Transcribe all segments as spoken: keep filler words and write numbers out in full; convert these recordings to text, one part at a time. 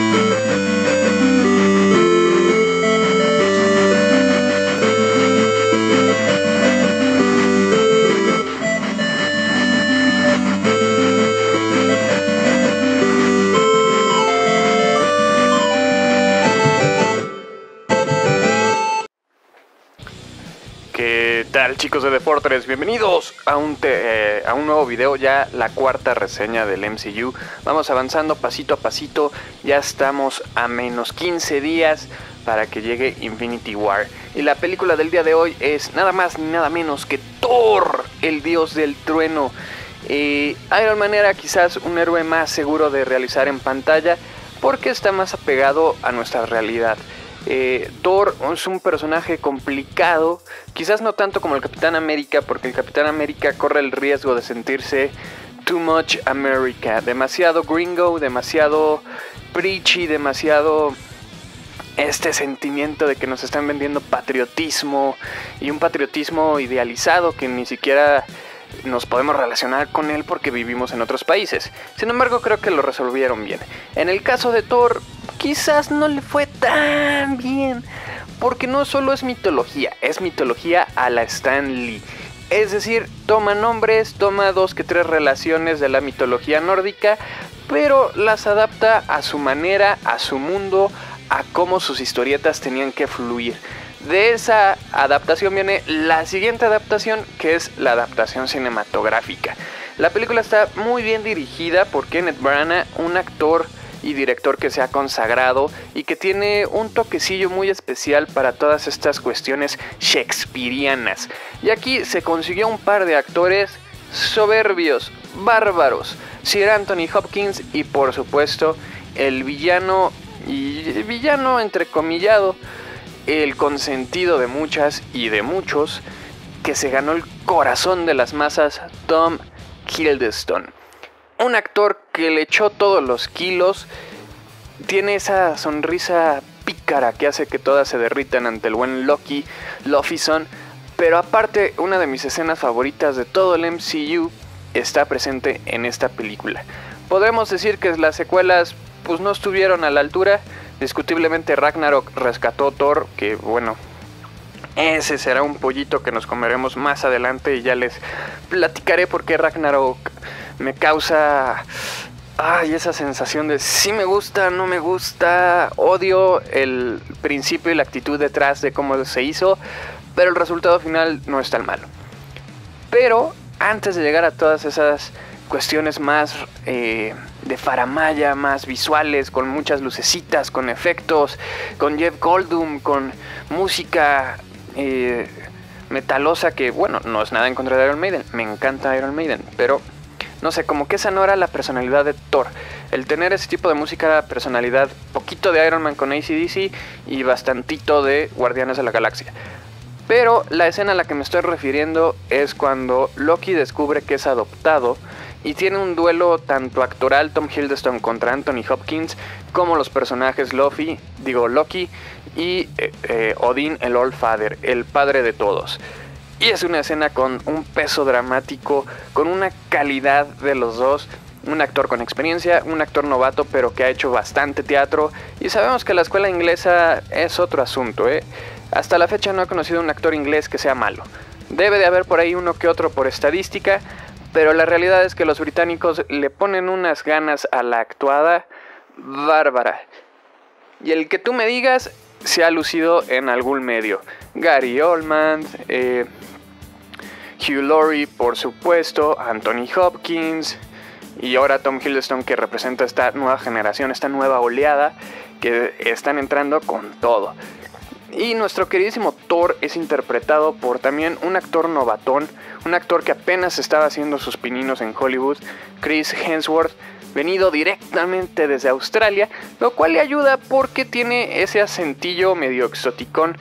¿Qué tal, chicos de The Fortress? Bienvenidos a un, te, eh, a un nuevo video, ya la cuarta reseña del M C U. Vamos avanzando pasito a pasito, ya estamos a menos quince días para que llegue Infinity War. Y la película del día de hoy es nada más ni nada menos que Thor, el dios del trueno. Eh, Iron Man era quizás un héroe más seguro de realizar en pantalla porque está más apegado a nuestra realidad. Eh, Thor es un personaje complicado, quizás no tanto como el Capitán América, porque el Capitán América corre el riesgo de sentirse too much America, demasiado gringo, demasiado preachy, demasiado este sentimiento de que nos están vendiendo patriotismo, y un patriotismo idealizado que ni siquiera nos podemos relacionar con él porque vivimos en otros países. Sin embargo, creo que lo resolvieron bien. En el caso de Thor, quizás no le fue tan bien, porque no solo es mitología, es mitología a la Stan Lee. Es decir, toma nombres, toma dos que tres relaciones de la mitología nórdica, pero las adapta a su manera, a su mundo, a cómo sus historietas tenían que fluir. De esa adaptación viene la siguiente adaptación, que es la adaptación cinematográfica. La película está muy bien dirigida por Kenneth Branagh, un actor y director que se ha consagrado y que tiene un toquecillo muy especial para todas estas cuestiones shakespearianas. Y aquí se consiguió un par de actores soberbios, bárbaros, Sir Anthony Hopkins y por supuesto el villano, y villano entrecomillado, el consentido de muchas y de muchos, que se ganó el corazón de las masas, Tom Hiddleston. Un actor que le echó todos los kilos, tiene esa sonrisa pícara que hace que todas se derritan ante el buen Loki Lofison, pero aparte una de mis escenas favoritas de todo el M C U está presente en esta película. Podemos decir que las secuelas pues no estuvieron a la altura. Discutiblemente Ragnarok rescató Thor, que bueno, ese será un pollito que nos comeremos más adelante y ya les platicaré por qué Ragnarok me causa ay, esa sensación de sí me gusta, no me gusta, odio el principio y la actitud detrás de cómo se hizo, pero el resultado final no es tan malo. Pero antes de llegar a todas esas cuestiones más eh, de faramalla, más visuales, con muchas lucecitas, con efectos, con Jeff Goldblum, con música eh, metalosa, que bueno, no es nada en contra de Iron Maiden, me encanta Iron Maiden, pero no sé, como que esa no era la personalidad de Thor. El tener ese tipo de música era personalidad, poquito de Iron Man con A C D C y bastantito de Guardianes de la Galaxia. Pero la escena a la que me estoy refiriendo es cuando Loki descubre que es adoptado y tiene un duelo tanto actoral Tom Hiddleston contra Anthony Hopkins, como los personajes Loki, digo Loki y eh, eh, Odin el All Father, el padre de todos. Y es una escena con un peso dramático, con una calidad de los dos. Un actor con experiencia, un actor novato pero que ha hecho bastante teatro. Y sabemos que la escuela inglesa es otro asunto, ¿eh? Hasta la fecha no he conocido un actor inglés que sea malo. Debe de haber por ahí uno que otro por estadística, pero la realidad es que los británicos le ponen unas ganas a la actuada bárbara. Y el que tú me digas se ha lucido en algún medio. Gary Oldman, eh, Hugh Laurie, por supuesto, Anthony Hopkins y ahora Tom Hiddleston, que representa esta nueva generación, esta nueva oleada que están entrando con todo. Y nuestro queridísimo Thor es interpretado por también un actor novatón, un actor que apenas estaba haciendo sus pininos en Hollywood, Chris Hemsworth, venido directamente desde Australia, lo cual le ayuda porque tiene ese acentillo medio exoticón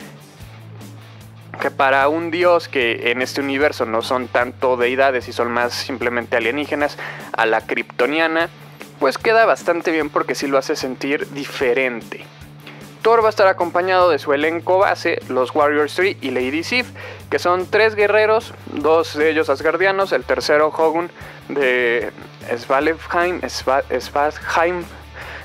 que para un dios que en este universo no son tanto deidades y son más simplemente alienígenas, a la kryptoniana, pues queda bastante bien porque sí lo hace sentir diferente. Thor va a estar acompañado de su elenco base, los Warriors tres y Lady Sif, que son tres guerreros, dos de ellos asgardianos, el tercero Hogun de Svalheim, Svalheim,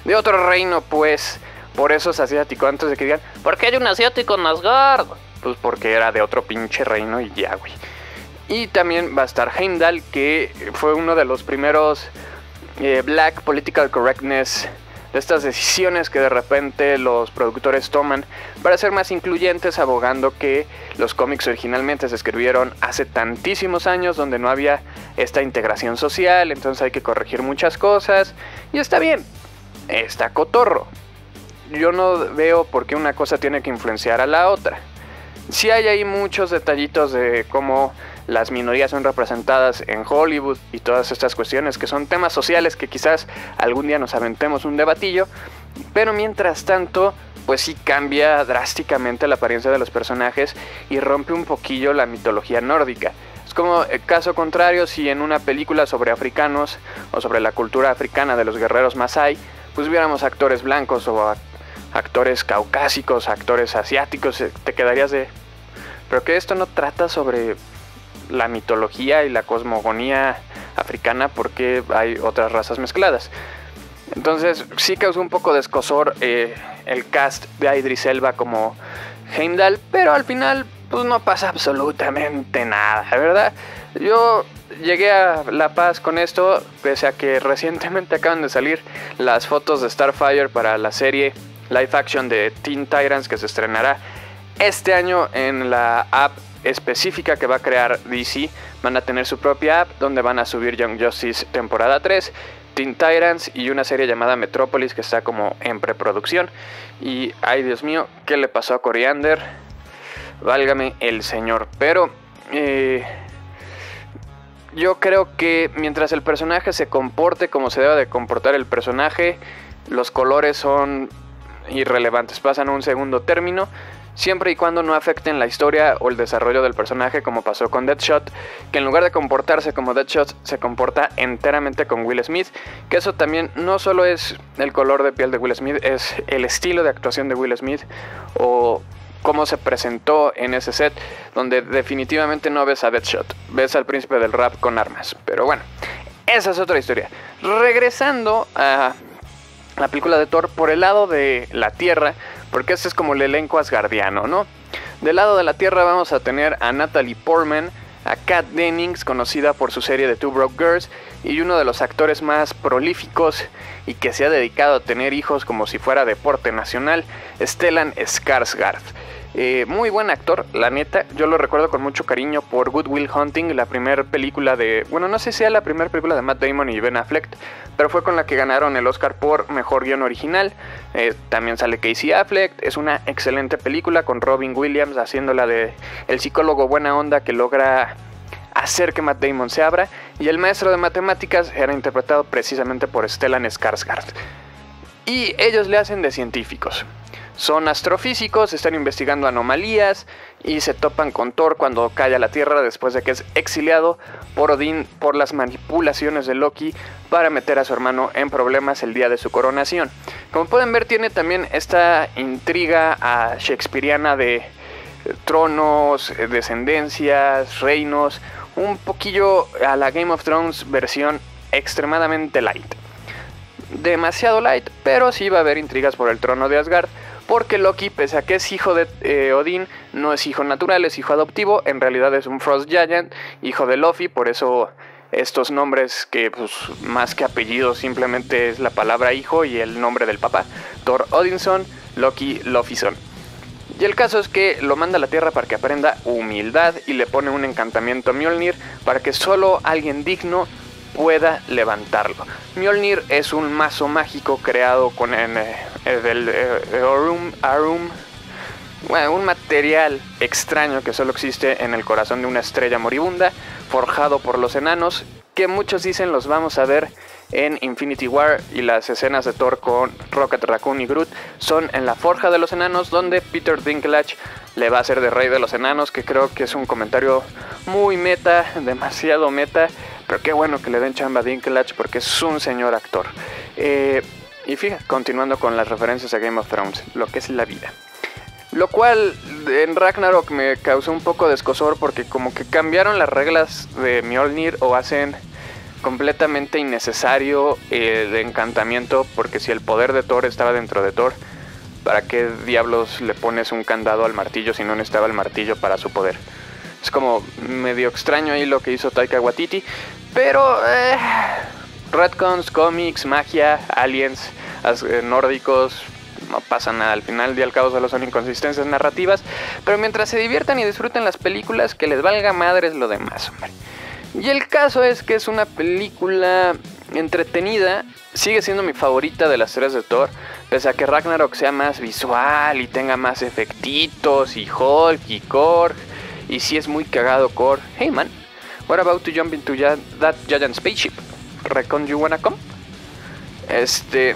de otro reino, pues. Por eso es asiático, antes de que digan, ¿por qué hay un asiático en Asgard? Pues porque era de otro pinche reino y ya, güey. Y también va a estar Heimdall, que fue uno de los primeros eh, Black Political Correctness, de estas decisiones que de repente los productores toman para ser más incluyentes, abogando que los cómics originalmente se escribieron hace tantísimos años donde no había esta integración social, entonces hay que corregir muchas cosas, y está bien, está cotorro. Yo no veo por qué una cosa tiene que influenciar a la otra. Sí hay ahí muchos detallitos de cómo las minorías son representadas en Hollywood y todas estas cuestiones que son temas sociales que quizás algún día nos aventemos un debatillo, pero mientras tanto pues sí cambia drásticamente la apariencia de los personajes y rompe un poquillo la mitología nórdica. Es como el caso contrario si en una película sobre africanos o sobre la cultura africana de los guerreros Masái pues viéramos actores blancos o actores caucásicos, actores asiáticos, te quedarías de... Pero que esto no trata sobre la mitología y la cosmogonía africana porque hay otras razas mezcladas. Entonces sí causó un poco de escozor eh, el cast de Idris Elba como Heimdall, pero al final pues no pasa absolutamente nada, ¿verdad? Yo llegué a La Paz con esto, pese a que recientemente acaban de salir las fotos de Starfire para la serie live action de Teen Titans que se estrenará este año en la app específica que va a crear D C. Van a tener su propia app donde van a subir Young Justice temporada tres, Teen Titans y una serie llamada Metropolis que está como en preproducción. Y ay Dios mío, ¿qué le pasó a Coriander? Válgame el señor. Pero eh, yo creo que mientras el personaje se comporte como se debe de comportar el personaje, los colores son irrelevantes, pasan a un segundo término, siempre y cuando no afecten la historia o el desarrollo del personaje, como pasó con Deadshot, que en lugar de comportarse como Deadshot se comporta enteramente con Will Smith, que eso también no solo es el color de piel de Will Smith, es el estilo de actuación de Will Smith o cómo se presentó en ese set, donde definitivamente no ves a Deadshot, ves al príncipe del rap con armas. Pero bueno, esa es otra historia. Regresando a la película de Thor por el lado de la Tierra, porque este es como el elenco asgardiano, ¿no? Del lado de la Tierra vamos a tener a Natalie Portman, a Kat Dennings, conocida por su serie de Two Broke Girls, y uno de los actores más prolíficos y que se ha dedicado a tener hijos como si fuera deporte nacional, Stellan Skarsgård. Eh, muy buen actor, la neta, yo lo recuerdo con mucho cariño por Good Will Hunting, la primera película de... Bueno, no sé si sea la primera película de Matt Damon y Ben Affleck, pero fue con la que ganaron el Oscar por Mejor Guión Original. Eh, también sale Casey Affleck, es una excelente película con Robin Williams haciéndola de el psicólogo buena onda que logra hacer que Matt Damon se abra, y el maestro de matemáticas era interpretado precisamente por Stellan Skarsgård. Y ellos le hacen de científicos. Son astrofísicos, están investigando anomalías y se topan con Thor cuando cae a la Tierra después de que es exiliado por Odín por las manipulaciones de Loki para meter a su hermano en problemas el día de su coronación. Como pueden ver, tiene también esta intriga a shakespeariana de tronos, descendencias, reinos, un poquillo a la Game of Thrones versión extremadamente light. Demasiado light, pero sí va a haber intrigas por el trono de Asgard, porque Loki, pese a que es hijo de eh, Odín, no es hijo natural, es hijo adoptivo, en realidad es un Frost Giant, hijo de Loki, por eso estos nombres que pues, más que apellidos simplemente es la palabra hijo y el nombre del papá, Thor Odinson, Loki Lofison. Y el caso es que lo manda a la Tierra para que aprenda humildad y le pone un encantamiento a Mjolnir para que solo alguien digno pueda levantarlo. Mjolnir es un mazo mágico creado con el, el, el, el Aurum, Aurum, bueno, un material extraño que solo existe en el corazón de una estrella moribunda, forjado por los enanos, que muchos dicen los vamos a ver en Infinity War, y las escenas de Thor con Rocket Raccoon y Groot son en la forja de los enanos, donde Peter Dinklage le va a hacer de rey de los enanos, que creo que es un comentario muy meta, demasiado meta, pero qué bueno que le den chamba a Dinklage porque es un señor actor. Eh, y fíjate, continuando con las referencias a Game of Thrones, lo que es la vida. Lo cual en Ragnarok me causó un poco de escozor porque como que cambiaron las reglas de Mjolnir o hacen completamente innecesario el encantamiento, porque si el poder de Thor estaba dentro de Thor, ¿para qué diablos le pones un candado al martillo si no necesitaba el martillo para su poder? Es como medio extraño ahí lo que hizo Taika Waititi, pero eh, retcons, cómics, magia, aliens, eh, nórdicos, no pasa nada, al final y al cabo solo son inconsistencias narrativas, pero mientras se diviertan y disfruten las películas, que les valga madres lo demás, hombre. Y el caso es que es una película entretenida, sigue siendo mi favorita de las tres de Thor, pese a que Ragnarok sea más visual y tenga más efectitos, y Hulk y Korg, y si es muy cagado Korg. Hey man, what about to jump into that giant spaceship? Recon you wanna come? Este...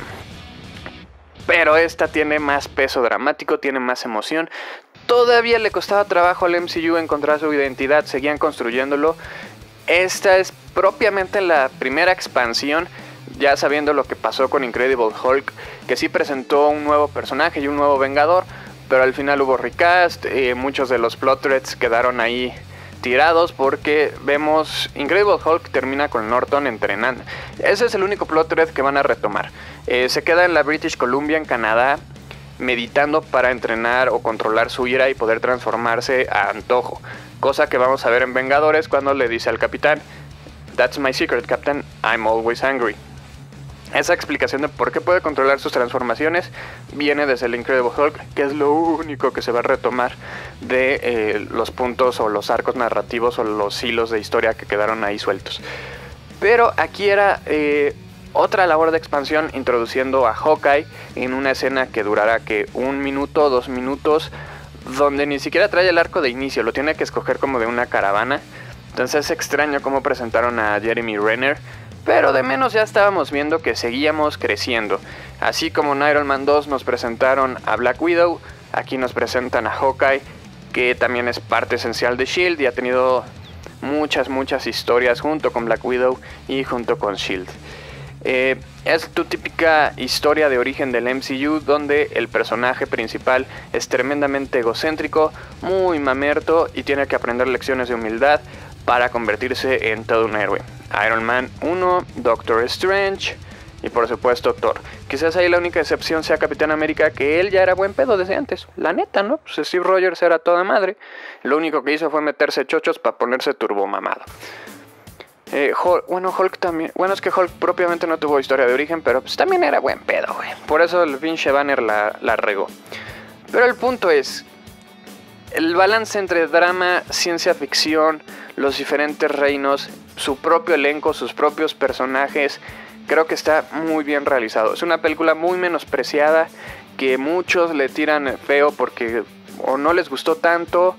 Pero esta tiene más peso dramático, tiene más emoción. Todavía le costaba trabajo al M C U encontrar su identidad, seguían construyéndolo. Esta es propiamente la primera expansión, ya sabiendo lo que pasó con Incredible Hulk, que sí presentó un nuevo personaje y un nuevo Vengador, pero al final hubo recast, eh, muchos de los plot threads quedaron ahí tirados porque vemos Incredible Hulk termina con Norton entrenando. Ese es el único plot thread que van a retomar. Eh, se queda en la British Columbia, en Canadá, meditando para entrenar o controlar su ira y poder transformarse a antojo. Cosa que vamos a ver en Vengadores cuando le dice al capitán: "That's my secret, Captain, I'm always angry". Esa explicación de por qué puede controlar sus transformaciones viene desde el Incredible Hulk, que es lo único que se va a retomar de eh, los puntos o los arcos narrativos o los hilos de historia que quedaron ahí sueltos. Pero aquí era eh, otra labor de expansión, introduciendo a Hawkeye en una escena que durará que un minuto, dos minutos, donde ni siquiera trae el arco de inicio, lo tiene que escoger como de una caravana. Entonces es extraño cómo presentaron a Jeremy Renner, pero de menos ya estábamos viendo que seguíamos creciendo. Así como en Iron Man dos nos presentaron a Black Widow, aquí nos presentan a Hawkeye, que también es parte esencial de S H I E L D y ha tenido muchas, muchas historias junto con Black Widow y junto con S H I E L D. Eh, es tu típica historia de origen del M C U, donde el personaje principal es tremendamente egocéntrico, muy mamerto y tiene que aprender lecciones de humildad para convertirse en todo un héroe. Iron Man uno, Doctor Strange y por supuesto Thor. Quizás ahí la única excepción sea Capitán América, que él ya era buen pedo desde antes. La neta, ¿no? Pues Steve Rogers era toda madre. Lo único que hizo fue meterse chochos para ponerse turbomamado. Eh, Hulk, bueno, Hulk también. Bueno, es que Hulk propiamente no tuvo historia de origen, pero pues también era buen pedo, güey. Por eso el pinche Banner la, la regó. Pero el punto es el balance entre drama, ciencia ficción, los diferentes reinos, su propio elenco, sus propios personajes. Creo que está muy bien realizado. Es una película muy menospreciada, que muchos le tiran feo porque o no les gustó tanto,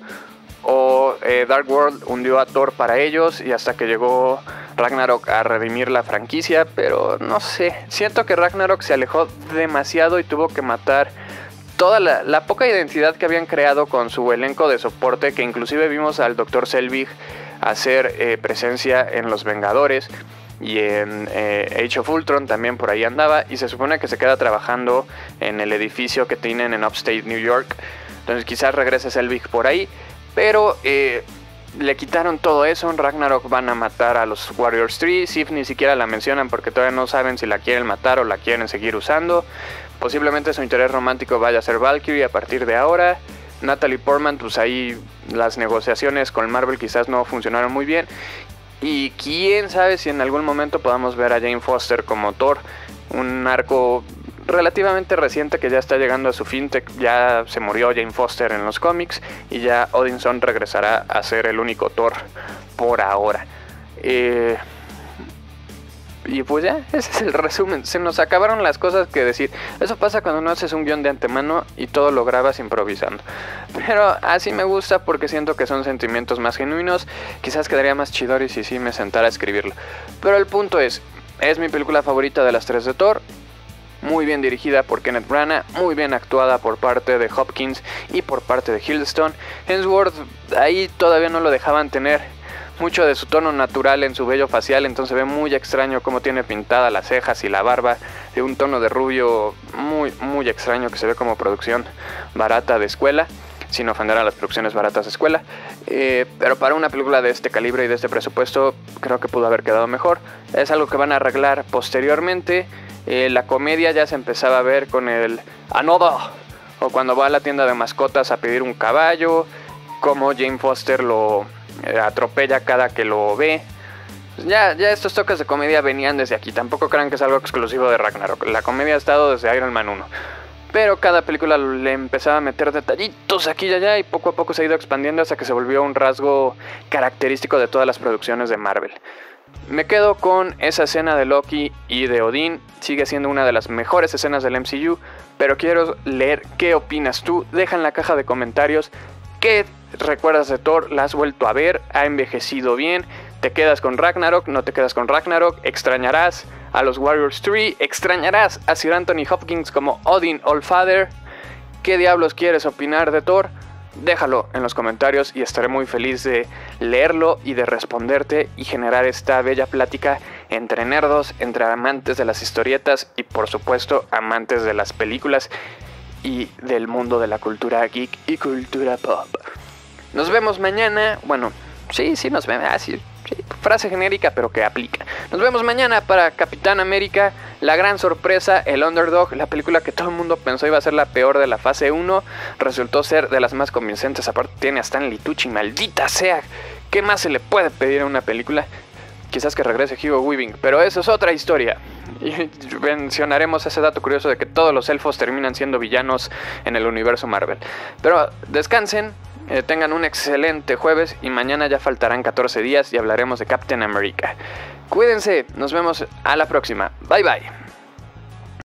o eh, Dark World hundió a Thor para ellos y hasta que llegó Ragnarok a redimir la franquicia. Pero no sé, siento que Ragnarok se alejó demasiado y tuvo que matar toda la, la poca identidad que habían creado con su elenco de soporte, que inclusive vimos al doctor Selvig hacer eh, presencia en Los Vengadores y en eh, Age of Ultron también por ahí andaba, y se supone que se queda trabajando en el edificio que tienen en Upstate New York. Entonces quizás regrese Selvig por ahí, pero eh, le quitaron todo eso. En Ragnarok van a matar a los Warriors tres. Sif ni siquiera la mencionan porque todavía no saben si la quieren matar o la quieren seguir usando. Posiblemente su interés romántico vaya a ser Valkyrie a partir de ahora. Natalie Portman, pues ahí las negociaciones con Marvel quizás no funcionaron muy bien. Y quién sabe si en algún momento podamos ver a Jane Foster como Thor. Un arco relativamente reciente que ya está llegando a su fin. Ya se murió Jane Foster en los cómics y ya Odinson regresará a ser el único Thor por ahora. Eh... Y pues ya, ese es el resumen. Se nos acabaron las cosas que decir. Eso pasa cuando no haces un guión de antemano y todo lo grabas improvisando. Pero así me gusta porque siento que son sentimientos más genuinos. Quizás quedaría más chidori si sí me sentara a escribirlo. Pero el punto es, es mi película favorita de las tres de Thor. Muy bien dirigida por Kenneth Branagh, muy bien actuada por parte de Hopkins y por parte de Hiddleston. Hemsworth ahí todavía no lo dejaban tener mucho de su tono natural en su vello facial, entonces ve muy extraño cómo tiene pintadas las cejas y la barba, de un tono de rubio muy muy extraño que se ve como producción barata de escuela. sin ofender a las producciones baratas de escuela. Eh, pero para una película de este calibre y de este presupuesto, creo que pudo haber quedado mejor. Es algo que van a arreglar posteriormente. Eh, la comedia ya se empezaba a ver con el Another, o cuando va a la tienda de mascotas a pedir un caballo, como Jane Foster lo eh, atropella cada que lo ve. Ya, ya estos toques de comedia venían desde aquí. Tampoco crean que es algo exclusivo de Ragnarok. La comedia ha estado desde Iron Man uno. Pero cada película le empezaba a meter detallitos aquí y allá, y poco a poco se ha ido expandiendo hasta que se volvió un rasgo característico de todas las producciones de Marvel. Me quedo con esa escena de Loki y de Odín. Sigue siendo una de las mejores escenas del M C U. Pero quiero leer qué opinas tú. Deja en la caja de comentarios qué recuerdas de Thor. ¿La has vuelto a ver? ¿Ha envejecido bien? ¿Te quedas con Ragnarok? ¿No te quedas con Ragnarok? ¿Extrañarás a los Warriors tres? ¿Extrañarás a Sir Anthony Hopkins como Odin Allfather? ¿Qué diablos quieres opinar de Thor? Déjalo en los comentarios y estaré muy feliz de leerlo y de responderte y generar esta bella plática entre nerdos, entre amantes de las historietas y por supuesto amantes de las películas y del mundo de la cultura geek y cultura pop. Nos vemos mañana. Bueno, sí, sí nos vemos. Ah, sí, sí, frase genérica pero que aplica. Nos vemos mañana para Capitán América, la gran sorpresa, el Underdog, la película que todo el mundo pensó iba a ser la peor de la fase uno, resultó ser de las más convincentes. Aparte tiene a Stanley Tucci, maldita sea. ¿Qué más se le puede pedir a una película? Quizás que regrese Hugo Weaving, pero eso es otra historia. Y mencionaremos ese dato curioso de que todos los elfos terminan siendo villanos en el universo Marvel. Pero descansen, eh, tengan un excelente jueves y mañana ya faltarán catorce días y hablaremos de Captain America. Cuídense, nos vemos a la próxima. Bye bye.